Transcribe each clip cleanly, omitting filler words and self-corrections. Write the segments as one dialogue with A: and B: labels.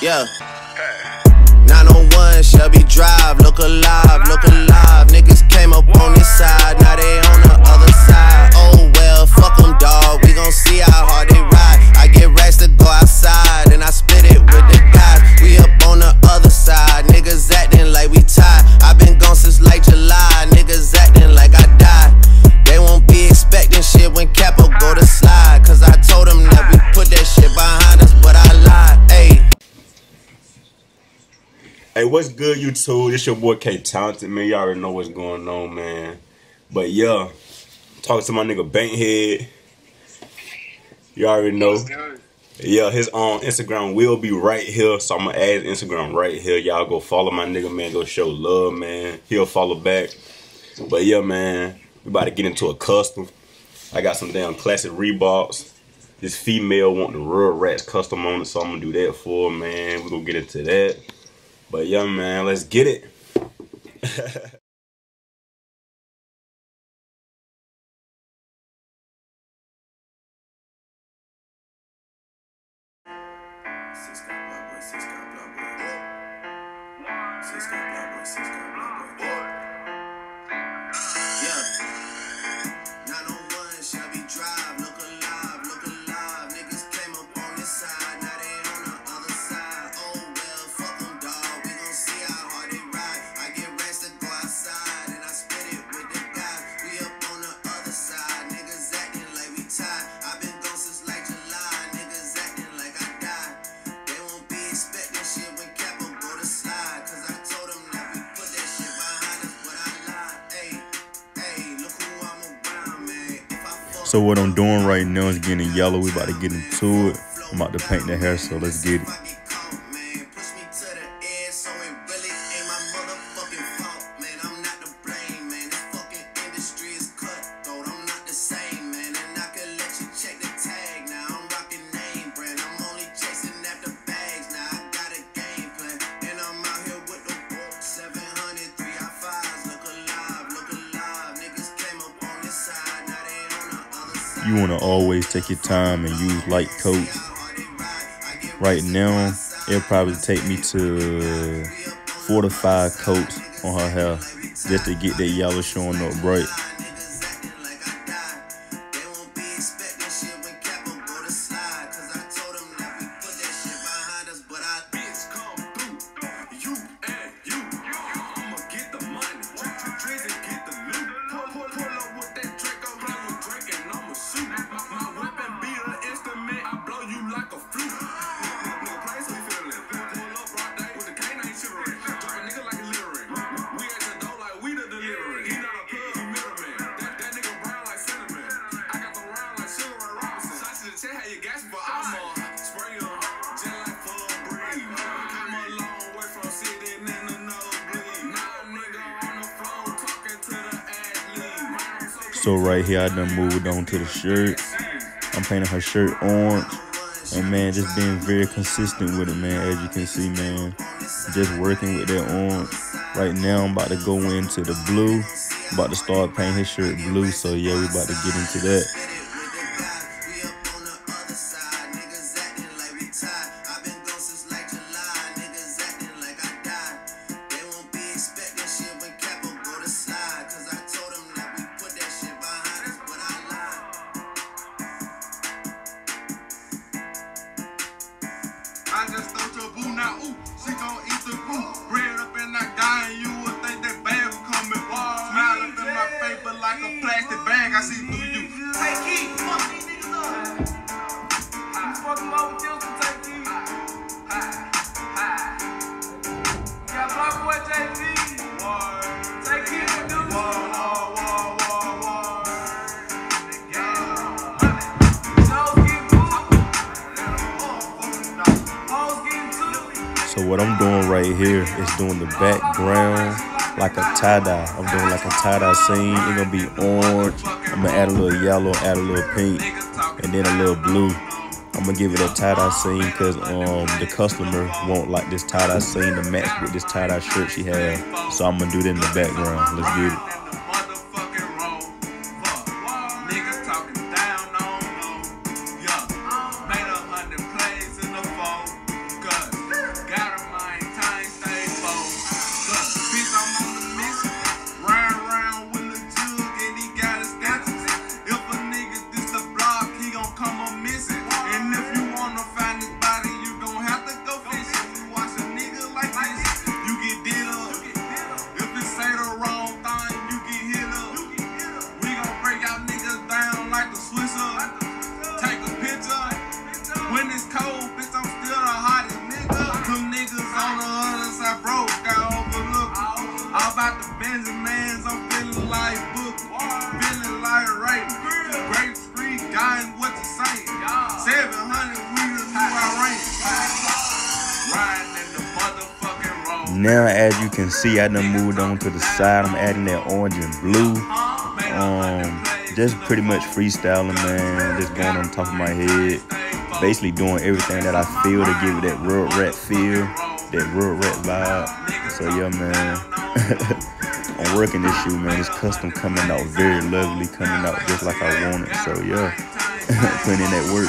A: Yeah. 901 Shelby Drive, look alive, look alive. Niggas came up on this side, now they on the other side. Oh well, fuck them, dawg, we gon' see how hard they ride. I get racks to go outside, and I split it with the guys. We up on the other side, niggas acting like we tied. I been gone since like July, niggas acting like I died. They won't be expecting shit when Capo go to slide, cause I told them that we put that shit behind us, but I lied, ayy.
B: Hey, what's good, YouTube? This your boy K Talented, man. Y'all already know what's going on, man. But yeah, talking to my nigga Bankhead. You already know. Yeah, his Instagram will be right here, so I'm gonna add his Instagram right here. Y'all go follow my nigga, man. Go show love, man. He'll follow back. But yeah, man, we about to get into a custom. I got some damn classic Reeboks. This female want the Rugrat custom on it, so I'm gonna do that for her, man. We're gonna get into that. But yeah, man, let's get it. So what I'm doing right now is getting yellow. We about to get into it. I'm about to paint the hair, so let's get it. You want to always take your time and use light coats. Right now, it'll probably take me to 4 to 5 coats on her hair just to get that yellow showing up bright. So right here, I done moved on to the shirt. I'm painting her shirt orange. And man, just being very consistent with it, man. As you can see, man, just working with that orange. Right now, I'm about to go into the blue. I'm about to start painting his shirt blue. So yeah, we about to get into that.
C: I just thought your boo now, ooh, she gon' eat the boo. Bread up in that guy and you would think that bag would come in. Smile up in my face, but like a plastic bag, I see through you. Hey, Keith, fuck these niggas up. You fuck them over, till some take these. Got Block Boy JV. Take Keith and do
B: So what I'm doing right here is doing the background like a tie-dye. I'm doing like a tie-dye scene. It's gonna be orange. I'm gonna add a little yellow, add a little pink, and then a little blue. I'm gonna give it a tie-dye scene because the customer won't like this tie-dye scene to match with this tie-dye shirt she has. So I'm gonna do that in the background. Let's get it.
D: Now, as you can see, I done moved on to the side. I'm adding that orange and blue. Just pretty much freestyling, man. Just going on top of my head. Basically doing everything that I feel to give it that Rugrat feel, that Rugrat vibe. So yeah, man. I'm working this shoe, man. It's custom, coming out very lovely, coming out just like I want it. So yeah, putting in that work.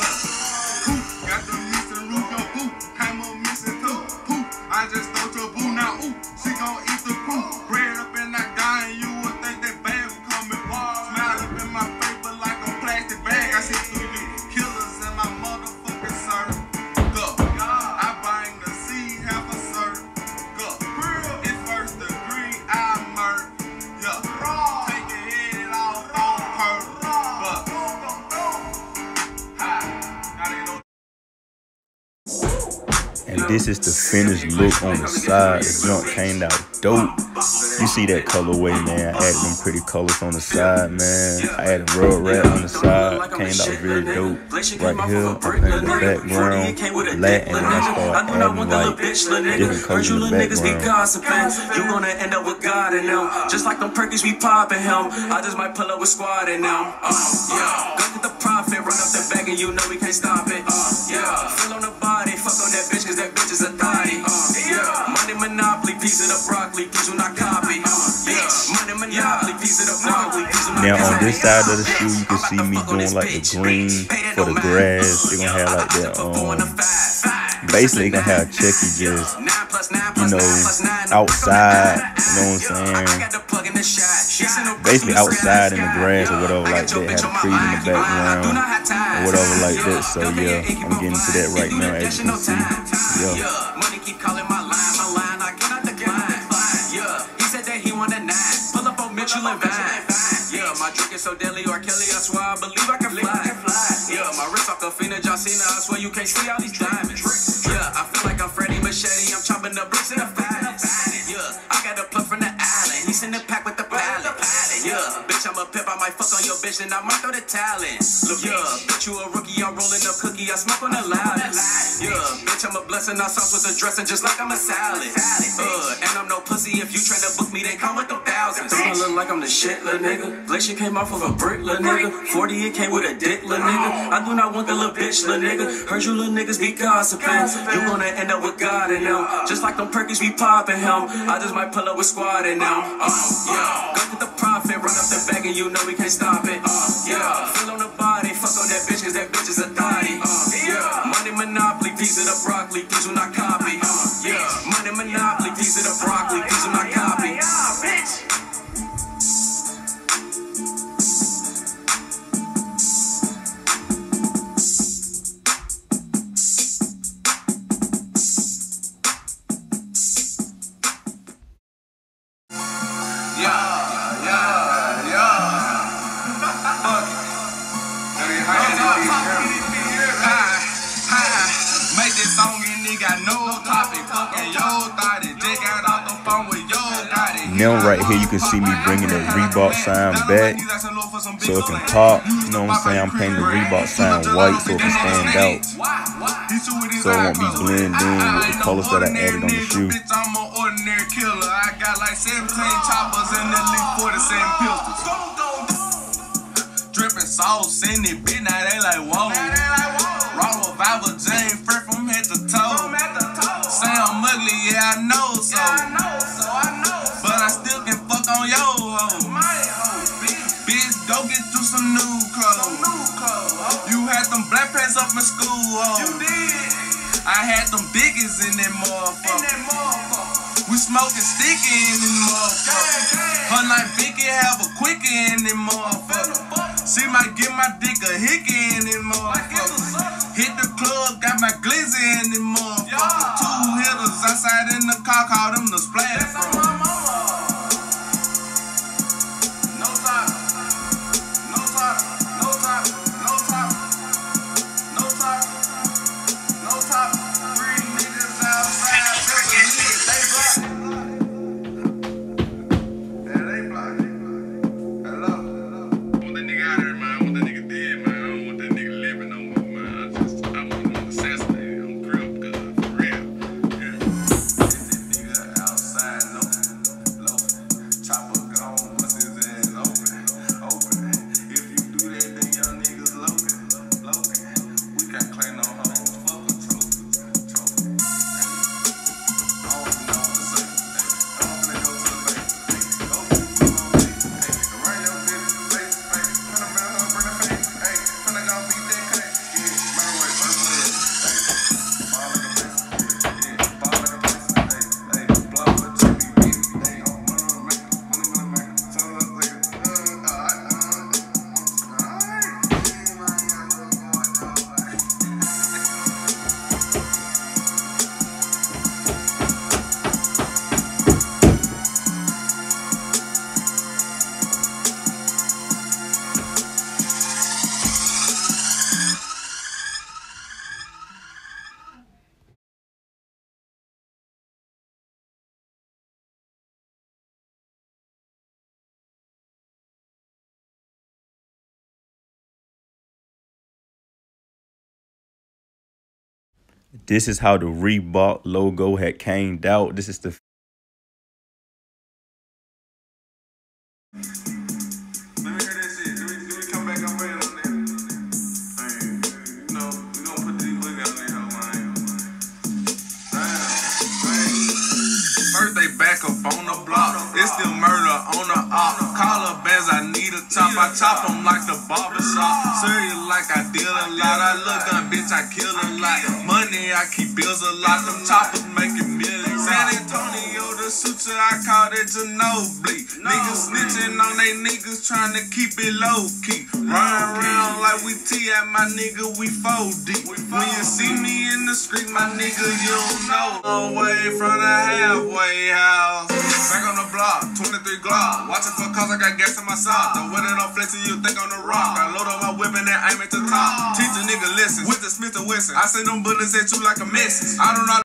D: And this is the finished look on the side. The junk came out dope. You see that colorway, man. I added them pretty colors on the side, man. I added Rugrat on the side. Came out very dope. Right here, I painted the background black, and then I started adding like different colors in the background.
E: You gonna end up with God in them. Just like them perkies we poppin' him. I just might pull up with squad in them. Yeah. Go get the profit, run up the bag and you know we can't stop it. Yeah. Fill on the body, fuck on that bitch cause that bitch is a thotty. Yeah. Money monopoly, piece of the broccoli, please do not copy. Yeah. Money monopoly, piece of the broccoli, please do not copy.
D: Now on this side of the shoe, you can see me doing like the green for the grass. They're gonna have like that, basically gonna have Chucky just, you know, outside, you know what I'm saying? Basically outside in the grass or whatever like that, have the trees in the background or whatever like that. So yeah, I'm getting to that right now, as you can see. Yeah.
E: Money keep calling my line, I cannot decline. Yeah, he said that he wanted 9. Pull up on Mitchell and Vine. Yeah, my drink is so deadly, or Kelly, I swear I believe I can fly. Yeah, my wrist off the Fina John Cena, I swear you can't see all these diamonds. Yeah, I feel like I'm Freddie Machete, I'm chopping the bricks in the finest. Yeah, I got a plug from the island, he's in the pack with the pallet. Yeah, bitch, I'm a pimp, I might fuck on your bitch, and I might throw the talent. Yeah, bitch, you a rookie, I'm rolling up cookie, I smoke on the loudest. Yeah, bitch, I'm a blessing, I sauce with the dressing just like I'm a salad. And I'm no pussy, if you try to book me, they come with them thousands. Don't I look like I'm the shit, little nigga? Glacier came off of a brick, little nigga. 40, it came with a dick, little nigga. I do not want the little bitch, little nigga. Heard you little niggas be gossiping. You gonna end up with God in them. Just like them perkies we poppin' him. I just might pull up with squad in them. Yeah, go get the profit, run up the bag and you know we can't stop it. Yeah, fill on the body, fuck on that bitch cause that bitch is a thotty. Yeah, money monopoly, piece of the broccoli, please do not copy. Yeah, money monopoly, piece of the broccoli, please do not copy. Bitch.
D: Now right here you can see me bringing the Reebok sign back so it can pop. You know what I'm saying? I'm painting the Reebok sign white so it can stand out, so it won't be blended in with the colors that I added on the shoe.
C: I'm an ordinary killer. I got like 17 choppers and at least 47 pistols. Dripping sauce in it, bitch. Now they like whoa. Raw revival, Jane, fresh from head to toe. Say I'm ugly, yeah I know so. But I still can fuck on yo hoe. Bitch, go get you some new clothes. You had them black pants up in school, ho. You did. I had them diggies in that motherfucker. We smoking sticky in that motherfucker. Her like Vicky have a quickie in that motherfucker. She might give my dick a hickey in that motherfucker. Hit the club, got my glizzy in that motherfucker. 2 hitters outside in the car, call them the splash.
D: This is how the Reebok logo had came out. This is the
C: Let me hear that shit. Do we come back up here on that? You know, we gonna put these wigs on there, man. First they back up on the block. It's still murder on the op. Collar bands, I need a top. I chop them like the barbershop. Serious like I deal a lot. I look gun, bitch, I kill a lot. Money, I keep bills a lot. Them choppers making millions. San Antonio, the suture, I call it Ginobili. Niggas snitching on they niggas trying to keep it low key. Run around like we T.I., my nigga, we 4D. When you see me in the street, my nigga, you don't know. Long way from the halfway house. Back on the block, 23 Glock. Watching for cause I got gas in my sock. The winner don't flex and you think on the rock. I load up my whip and then aim at the top. Teach a nigga listen. With the Smith & Wesson, I send them bullets at you like a message. I don't know.